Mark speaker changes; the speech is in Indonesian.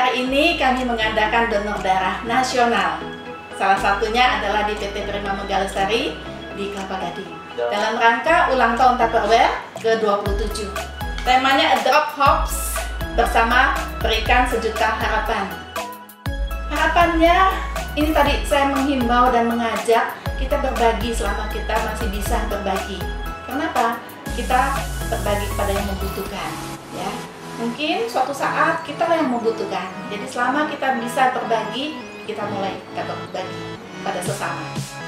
Speaker 1: hari ini kami mengadakan donor darah nasional. Salah satunya adalah di PT Prima Megalestari di Kelapa Gading. Dalam rangka ulang tahun Tupperware ke-27. Temanya A Drop Hopes bersama Berikan Sejuta Harapan. Harapannya, ini tadi saya menghimbau dan mengajak kita berbagi selama kita masih bisa berbagi. Kenapa? Kita berbagi kepada yang membutuhkan, ya. Mungkin suatu saat kita yang membutuhkan. Jadi selama kita bisa berbagi, kita mulai kita berbagi pada sesama.